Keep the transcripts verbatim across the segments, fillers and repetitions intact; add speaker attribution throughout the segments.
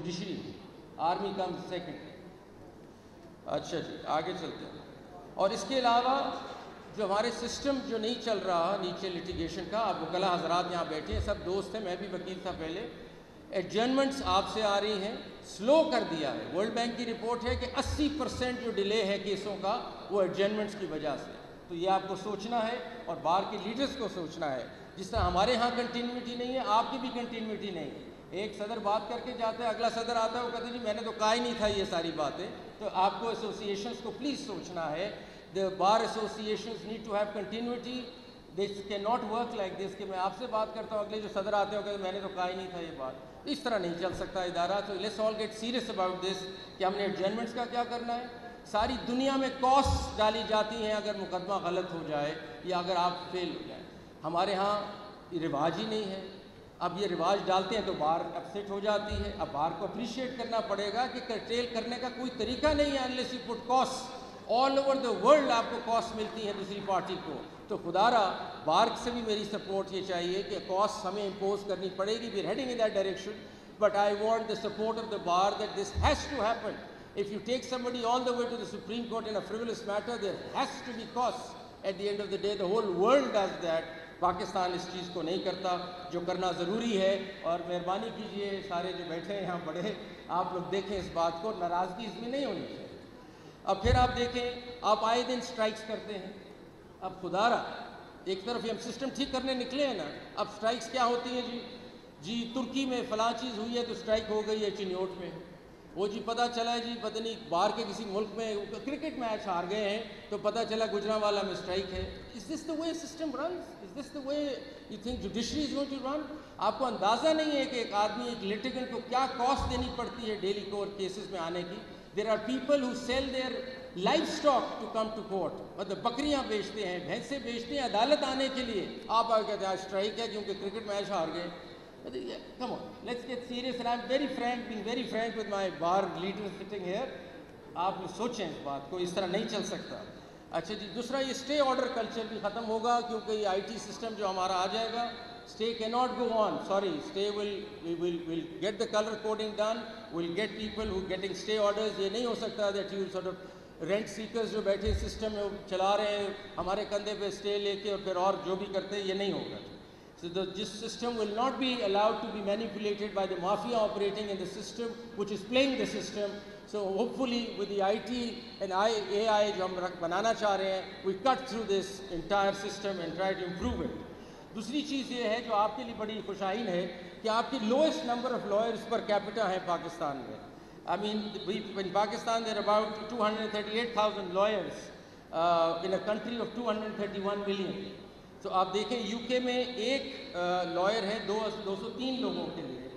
Speaker 1: Judiciary میں, army کم second. اچھا جی آگے چلتے ہیں. اور اس کے علاوہ جو ہمارے سسٹم جو نہیں چل رہا نیچے لٹیگیشن کا, آپ وکلا حضرات یہاں بیٹھے ہیں, سب دوست ہیں, میں بھی وکیل تھا پہلے, ایڈجرنمنٹس آپ سے آ رہی ہیں, سلو کر دیا ہے. ورلڈ بینک کی رپورٹ ہے کہ اسی پرسینٹ جو ڈیلے ہے کیسوں کا وہ ایڈجرنمنٹس کی وجہ سے. تو یہ آپ کو سوچنا ہے اور بار کے لیڈرز کو سوچنا ہے. جس طرح ہمارے ہاں کنٹینیوٹی نہیں ہے, آپ کی بھی کنٹینیوٹی نہیں ہے. ایک صدر بات کر کے جاتا ہے, اگلا صدر آتا ہے, وہ کہتے ہیں جی میں نے تو کہا ہی نہیں تھا یہ ساری باتیں. تو آپ کو ایسوسیشنز کو پلیز سوچنا ہے. The bar associations need to have continuity. This cannot work like this کہ میں آپ سے بات کرتا ہوں, اگلے جو صدر آتے ہو کہ میں نے تو کہا ہی نہیں تھا یہ بات. اس طرح نہیں چل سکتا ادارہ. تو let's all get serious about this کہ ہم نے ایڈجرنمنٹس کا کیا کرنا ہے. ساری دنیا میں کاسٹ ڈالی جاتی ہیں اگر مقدمہ غلط ہو جائے یا اگر آپ فیل ہو جائیں. ہمارے ہاں یہ رواج ہی نہیں ہے. اب یہ رواج ڈالتے ہیں تو بار اپسیٹ ہو جاتی ہے. اب بار کو اپریشیٹ کرنا پڑے گا کہ کرٹیل کرنے کا کوئی طریقہ نہیں ہے unless you put costs. All over the world آپ کو کاسٹ ملتی ہے دوسری پارٹی کو. تو خدا را بار سے بھی میری سپورٹ یہ چاہیے کہ کاسٹ ہمیں امپوز کرنی پڑے گی. We are heading in that direction, but I want the support of the bar that this has to happen. If you take somebody all the way to the Supreme Court in a frivolous matter, there has to be costs. At the end of the day, the whole world does that. Pakistan اس چیز کو نہیں کرتا جو کرنا ضروری ہے. اور مہربانی کیجئے سارے جو بیٹھے ہیں یہاں بڑے, آپ لوگ دیکھیں اس بات کو, ناراضگی اس میں نہیں ہونی چاہیے. اب پھر آپ دیکھیں آپ آئے دن سٹرائکس کرتے ہیں. اب خدا را ایک طرف ہم سسٹم ٹھیک کرنے نکلے ہیں نا, اب سٹرائکس کیا ہوتی ہیں جی جی ترکی میں فلاں چیز ہوئی ہے تو سٹرائک ہو گئی ہے چنیوٹ میں. وہ جی پتہ چلا ہے جی پتہ نہیں باہر کے کسی ملک میں کرکٹ میچ ہار گئے ہیں تو پتہ چلا گجرانوالہ میں سٹرائک ہے. Is this the way system runs? Is this the way you think judiciary is going to run? آپ کو اندازہ نہیں ہے کہ ایک آدمی ایک لیٹیگنٹ کو کیا کاسٹ دینی پڑتی ہے ڈیلی کورٹ کیسز میں آنے کی. There are people who sell their livestock to come to court. مطلب بکریاں بیچتے ہیں, بھینسیں بیچتے ہیں عدالت آنے کے لیے. آپ آ کہتے ہیں آج اسٹرائک ہے کیونکہ کرکٹ میچ ہار گئے. Come on, let's get serious. And I'm very frank, being very frank with my bar leaders sitting here. آپ سوچیں اس بات کو, اس طرح نہیں چل سکتا. اچھا جی دوسرا یہ اسٹے آرڈر کلچر بھی ختم ہوگا کیونکہ یہ آئی ٹی سسٹم جو ہمارا آ جائے گا. Stay cannot go on. Sorry, stay will will will get the color coding done. We'll get people who getting stay orders. یہ نہیں ہو سکتا that you sort of rent seekers جو بیٹھے سسٹم میں چلا رہے ہیں ہمارے کندھے پہ stay لے کے اور پھر اور جو بھی کرتے ہیں, یہ نہیں ہوگا. So the this system will not be allowed to be manipulated by the mafia operating in the system which is playing the system. So hopefully with the I T and A I جو ہم بنانا چاہ رہے ہیں, we cut through this entire system and try to improve it. دوسری چیز یہ ہے جو آپ کے لیے بڑی خوشائن ہے کہ آپ کی lowest number of lawyers per capita ہیں پاکستان میں. I mean in Pakistan there are about two hundred thirty-eight thousand lawyers uh, in a country of two hundred thirty-one million. تو آپ دیکھیں یو کے میں ایک لائر ہے دو دو سو تین لوگوں کے لیے.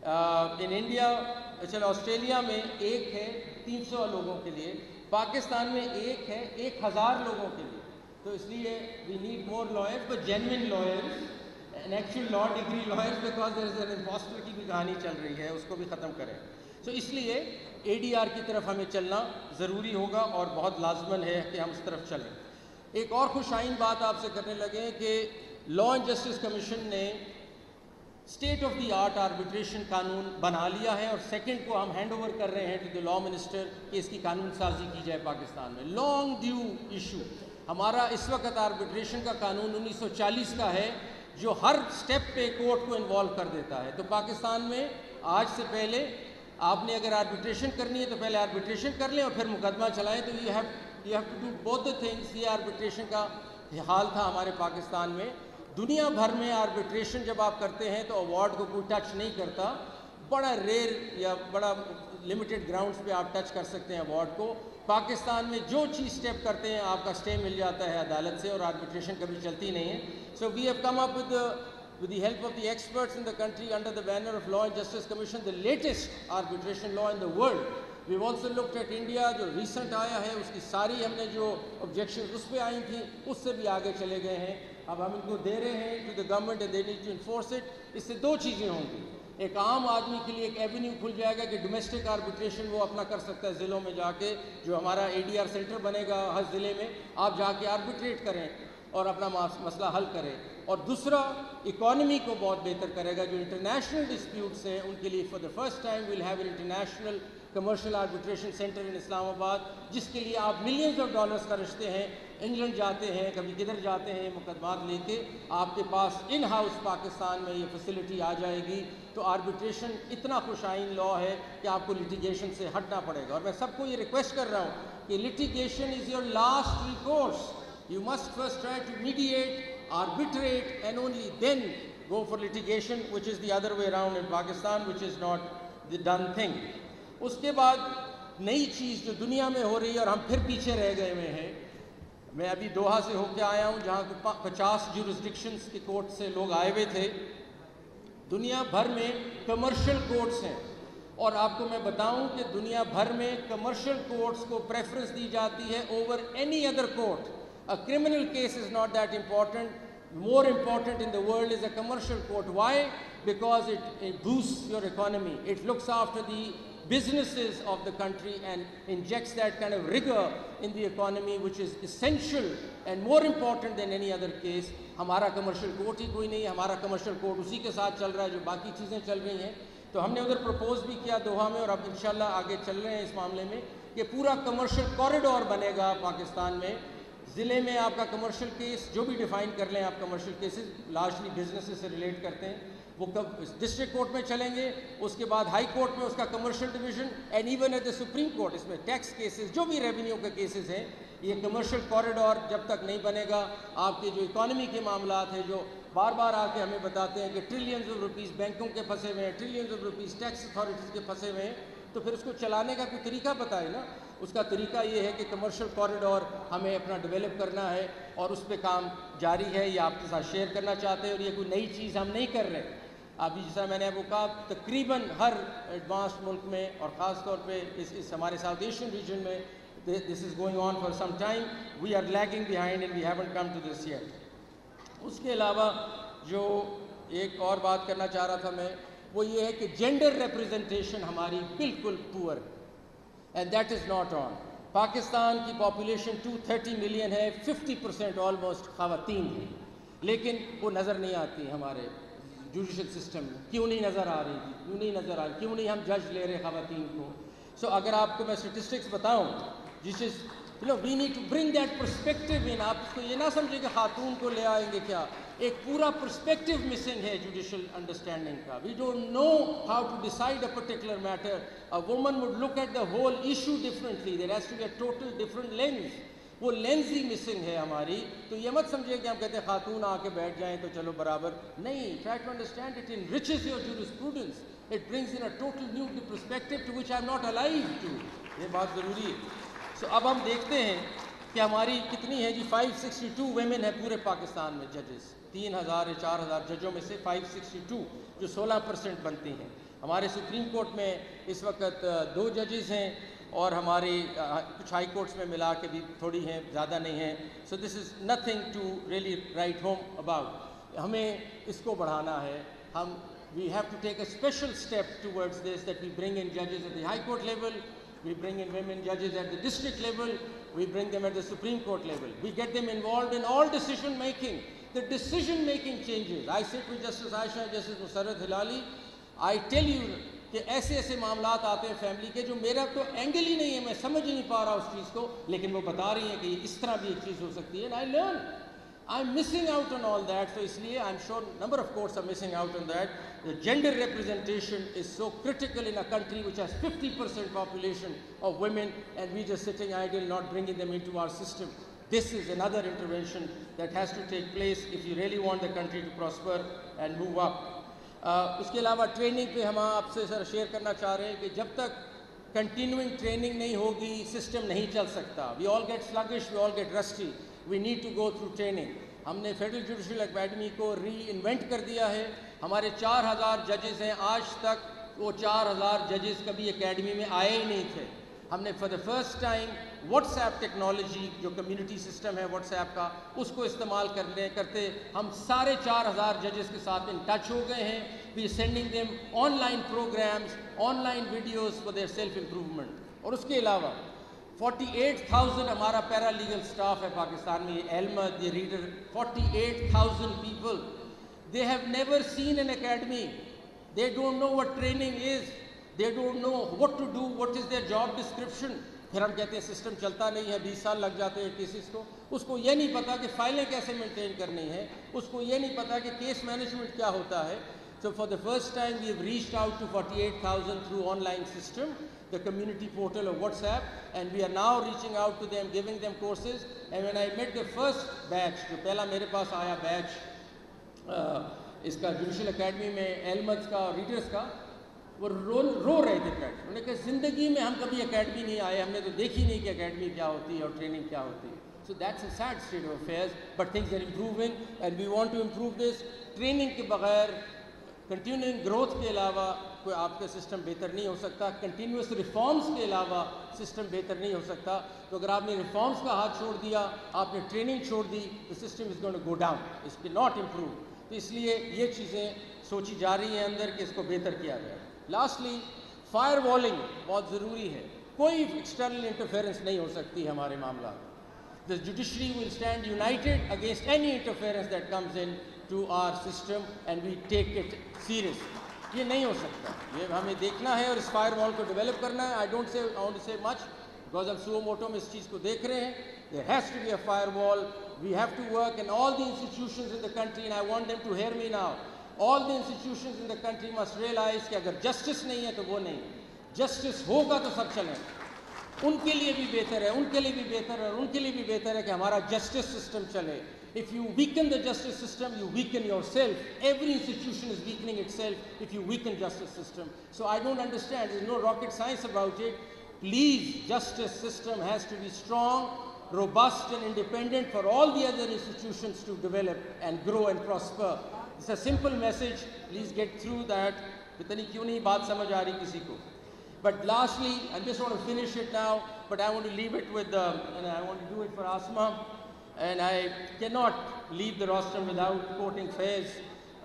Speaker 1: ان انڈیا چلو آسٹریلیا میں ایک ہے تین سو لوگوں کے لیے. پاکستان میں ایک ہے ایک ہزار لوگوں کے لیے. تو اس لیے we need more lawyers but genuine lawyers and actual law degree lawyers because there is an impostor کی کہانی چل رہی ہے, اس کو بھی ختم کریں. تو اس لیے اے ڈی آر کی طرف ہمیں چلنا ضروری ہوگا اور بہت لازمن ہے کہ ہم اس طرف چلیں. ایک اور خوشائن بات آپ سے کرنے لگے کہ لا اینڈ جسٹس کمیشن نے state of the art arbitration قانون بنا لیا ہے اور سیکنڈ کو ہم ہینڈ اوور کر رہے ہیں ٹو دی لا منسٹر کہ اس کی قانون سازی کی جائے پاکستان میں. Long due issue. ہمارا اس وقت آربیٹریشن کا قانون انیس سو چالیس کا ہے جو ہر سٹیپ پہ کورٹ کو انوالو کر دیتا ہے. تو پاکستان میں آج سے پہلے آپ نے اگر آربیٹریشن کرنی ہے تو پہلے آربیٹریشن کر لیں اور پھر مقدمہ چلائیں. تو you have you have to do both the things. یہ آربیٹریشن کا حال تھا ہمارے پاکستان میں. دنیا بھر میں آربیٹریشن جب آپ کرتے ہیں تو ایوارڈ کو کوئی ٹچ نہیں کرتا. بڑا ریئر یا بڑا لمیٹڈ گراؤنڈز پہ آپ ٹچ کر سکتے ہیں ایوارڈ کو. پاکستان میں جو چیز سٹیپ کرتے ہیں آپ کا سٹے مل جاتا ہے عدالت سے اور آربیٹریشن کبھی چلتی نہیں ہے. So we have come up with with the help of the experts in the country under the banner of Law and Justice Commission, the latest arbitration law in the world. We've also looked at India جو recent آیا ہے, اس کی ساری ہم نے جو objections اس پہ آئی تھیں اس سے بھی آگے چلے گئے ہیں. اب ہم ان کو دے رہے ہیں to the government and they need to enforce it. اس سے دو چیزیں ہوں گی. ایک عام آدمی کے لیے ایک ایونیو کھل جائے گا کہ ڈومیسٹک آربیٹریشن وہ اپنا کر سکتا ہے ضلعوں میں جا کے. جو ہمارا اے ڈی آر سینٹر بنے گا ہر ضلع میں, آپ جا کے آربیٹریٹ کریں اور اپنا مسئلہ حل کریں. اور دوسرا اکانومی کو بہت بہتر کرے گا. جو انٹرنیشنل ڈسپیوٹس ہیں ان کے لیے for the first time we'll have an international commercial arbitration centre in Islamabad, جس کے لیے آپ ملینز آف ڈالرز خرچتے ہیں, انگلینڈ جاتے ہیں, کبھی کدھر جاتے ہیں مقدمات لے کے, آپ کے پاس ان ہاؤس پاکستان میں یہ فیسلٹی آ جائے گی. تو آربیٹریشن اتنا خوش آئین لا ہے کہ آپ کو لٹیگیشن سے ہٹنا پڑے گا. اور میں سب کو یہ ریکویسٹ کر رہا ہوں کہ litigation is your last recourse. You must first try to mediate, arbitrate, and only then go for litigation, which is the other way around in Pakistan, which is not the done thing. اس کے بعد نئی چیز جو دنیا میں ہو رہی ہے اور ہم پھر پیچھے رہ گئے ہوئے ہیں. میں ابھی دوحہ سے ہو کے آیا ہوں جہاں پچاس جورسڈکشنز کے کورٹ سے لوگ آئے ہوئے تھے. دنیا بھر میں کمرشل کورٹس ہیں, اور آپ کو میں بتاؤں کہ دنیا بھر میں کمرشل کورٹس کو پریفرنس دی جاتی ہے over any other court. A criminal case is not that important. More important in the world is a commercial court. Why? Because it, it boosts your economy. It looks after the businesses of the country and injects that kind of rigor in the economy, which is essential and more important than any other case. ہمارا commercial court ہی کوئی نہیں ہے. ہمارا commercial court اسی کے ساتھ چل رہا ہے جو باقی چیزیں چل رہی ہیں. تو ہم نے ادھر پروپوز بھی کیا دوحہ میں, اور اب انشاءاللہ آگے چل رہے ہیں اس معاملے میں کہ پورا کمرشل کوریڈور بنے گا پاکستان میں. ضلع میں آپ کا کمرشل کیس جو بھی ڈیفائن کر لیں آپ, کمرشل کیسز لارجلی بزنس سے ریلیٹ کرتے ہیں, وہ ڈسٹرکٹ کورٹ میں چلیں گے. اس کے بعد ہائی کورٹ میں اس کا commercial division, and even at the supreme court اس میں ٹیکس کیسز جو بھی ریونیو کے کیسز ہیں. یہ کمرشل کوریڈور جب تک نہیں بنے گا, آپ کے جو اکانومی کے معاملات ہیں جو بار بار آ کے ہمیں بتاتے ہیں کہ ٹریلینز آف روپیز بینکوں کے پھنسے ہوئے ہیں, trillions of rupees tax authorities کے پھنسے ہوئے ہیں, تو پھر اس کو چلانے کا کوئی طریقہ بتائے نا. اس کا طریقہ یہ ہے کہ کمرشل کوریڈور ہمیں اپنا ڈیولپ کرنا ہے, اور اس پہ کام جاری ہے. یہ آپ کے ساتھ شیئر کرنا چاہتے ہیں, اور یہ کوئی نئی چیز ہم نہیں کر رہے. ابھی جیسا میں نے وہ کہا, تقریباً ہر ایڈوانسڈ ملک میں اور خاص طور پہ اس اس ہمارے ساؤتھ ایشین ریجن میں this is going on for some time. We are lagging behind and we haven't come to this yet. اس کے علاوہ جو ایک اور بات کرنا چاہ رہا تھا میں, وہ یہ ہے کہ جینڈر ریپرزنٹیشن ہماری بالکل poor, and that is not on. Pakistan کی پاپولیشن ٹو تھرٹی ملین ہے, ففٹی پرسینٹ آلموسٹ خواتین ہیں, لیکن وہ نظر نہیں آتی ہمارے جوڈیشل سسٹم میں. کیوں نہیں نظر آ رہی تھی, کیوں نہیں نظر آ رہی, کیوں نہیں ہم جج لے رہے خواتین کو. سو so, اگر آپ کو میں اسٹیٹسٹکس بتاؤں, جس is you know we need to bring that perspective in. آپ اس کو یہ نہ سمجھیں کہ خاتون کو لے آئیں گے کیا, ایک پورا پرسپیکٹو مسنگ ہے جوڈیشل انڈرسٹینڈنگ کا. We don't know how to decide a particular matter. A woman would look at the whole issue differently. There has to be a total different lens. وہ لینس ہی مسنگ ہے ہماری. تو یہ مت سمجھے کہ ہم کہتے ہیں خاتون آ کے بیٹھ جائیں تو چلو برابر نہیں. Try to understand it enriches your jurisprudence. It brings in a total new perspective to which I am not alive to. یہ بات ضروری ہے. سو اب ہم دیکھتے ہیں کہ ہماری کتنی ہے جی, فائیو سکسٹی ٹو ویمن ہے پورے پاکستان میں ججز. تین ہزار یا چار ہزار ججوں میں سے فائیو سکسٹی ٹو جو سولہ پرسنٹ بنتی ہیں. ہمارے سپریم کورٹ میں اس وقت دو ججز ہیں, اور ہماری کچھ ہائی کورٹس میں ملا کے بھی تھوڑی ہیں, زیادہ نہیں ہیں. So this is nothing to really write home about. ہمیں اس کو بڑھانا ہے. ہم we have to take a special step towards this, that we bring in ججز at the high court level, we bring in women judges at the district level, we bring them at the Supreme Court level, we get them involved in all decision making. The decision making changes. I sit with Justice Aisha, Justice Musarrat Hilali. I tell you کہ ایسے ایسے معاملات آتے ہیں family کے جو میرا تو اینگل ہی نہیں ہے, میں سمجھ ہی نہیں پا رہا اس چیز کو, لیکن وہ بتا رہی ہیں کہ اس طرح بھی ایک چیز ہو سکتی ہے. and I learn. I'm missing out on all that. So isliye I'm sure number of courts are missing out on that. The gender representation is so critical in a country which has fifty percent population of women, and we just sitting idle, not bringing them into our system. This is another intervention that has to take place if you really want the country to prosper and move up. اس کے علاوہ training پہ ہم آپ سے سر share کرنا چاہ رہے ہیں کہ جب تک کنٹینیوئنگ ٹریننگ نہیں ہوگی سسٹم نہیں چل سکتا. We all get sluggish, we all get rusty. We need to go through training. ہم نے فیڈرل جوڈیشل اکیڈمی کو ری انوینٹ کر دیا ہے. ہمارے چار ہزار ججز ہیں, آج تک وہ چار ہزار ججز کبھی اکیڈمی میں آئے ہی نہیں تھے. ہم نے for the first time WhatsApp technology جو کمیونٹی سسٹم ہے واٹس ایپ کا, اس کو استعمال کرنے کرتے ہم سارے چار ہزار ججز کے ساتھ ان ٹچ ہو گئے ہیں. We sending them online programmes, online videos for their self improvement. اور اس کے علاوہ فورٹی ایٹ تھاؤزینڈ ہمارا پیرا لیگل سٹاف ہے پاکستان میں. یہ علمت, یہ reader, forty eight thousand people, they have never seen an academy. They don't know what training is. They don't know what to do, what is their job description. پھر ہم کہتے ہیں سسٹم چلتا نہیں ہے, بیس سال لگ جاتے ہیں کیسز کو. اس کو یہ نہیں پتا کہ فائلیں کیسے مینٹین کرنی ہے, اس کو یہ نہیں پتا کہ کیس مینجمنٹ کیا ہوتا ہے. So for the first time we have reached out to forty-eight thousand through online system, the community portal of WhatsApp, and we are now reaching out to them, giving them courses. And when I met the first batch, جو پہلا میرے پاس آیا بیچ اس کا judicial academy میں علمت کا اور readers کا, وہ رو رو رہے تھے بیٹھ. انہوں نے کہا زندگی میں ہم کبھی اکیڈمی نہیں آئے, ہم نے تو دیکھی نہیں کہ اکیڈمی کیا ہوتی ہے اور ٹریننگ کیا ہوتی ہے. So that's a sad state of affairs, but things are improving and we want to improve this. Training کے بغیر, کنٹینیوئنگ گروتھ کے علاوہ کوئی آپ کا سسٹم بہتر نہیں ہو سکتا. کنٹینیوس ریفارمز کے علاوہ سسٹم بہتر نہیں ہو سکتا. تو اگر آپ نے ریفارمز کا ہاتھ چھوڑ دیا, آپ نے ٹریننگ چھوڑ دی, the system is going to go down, it will not improve. تو اس لیے یہ چیزیں سوچی جا رہی ہیں اندر کہ اس کو بہتر کیا جائے. لاسٹلی, فائر والنگ بہت ضروری ہے. کوئی ایکسٹرنل انٹرفیئرنس نہیں ہو سکتی ہمارے معاملات. The judiciary will stand united against any interference that comes in to our system and we take it seriously. یہ نہیں ہو سکتا, یہ ہمیں دیکھنا ہے اور اس فائر وال کو ڈیولپ کرنا ہے. I don't say, I want to say much because ہم سو موٹو میں اس چیز کو دیکھ رہے ہیں. There has to be a firewall. We have to work, and all the institutions in the country, and I want them to hear me now, all the institutions in the country must realize کہ اگر justice نہیں ہے تو وہ نہیں, justice ہوگا تو سب چلیں. ان کے لیے بھی بہتر ہے, ان کے لیے بھی بہتر ہے, اور ان کے لیے بھی بہتر ہے کہ ہمارا جسٹس سسٹم چلے. If you weaken the justice system, you weaken yourself. Every institution is weakening itself if you weaken justice system. So I don't understand, there's no rocket science about it. Please, justice system has to be strong, robust and independent for all the other institutions to develop and grow and prosper. It's a simple message. Please get through that. پتہ نہیں کیوں نہیں بات سمجھ آ رہی کسی کو. But lastly, I just want to finish it now, but I want to leave it with, uh, and I want to do it for Asma, and I cannot leave the rostrum without quoting Faiz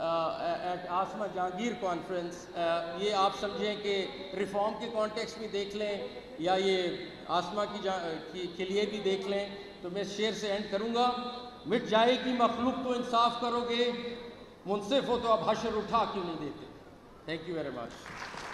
Speaker 1: uh, at Asma Jahangir conference. uh, یہ آپ سمجھیں کہ reform کے context میں دیکھ لیں یا یہ آسما کی کے لیے بھی دیکھ لیں. تو میں شعر سے اینڈ کروں گا. مٹ جائے گی مخلوق تو انصاف کرو گے, منصف ہو تو اب حشر اٹھا کیوں نہیں دیتے. Thank you very much.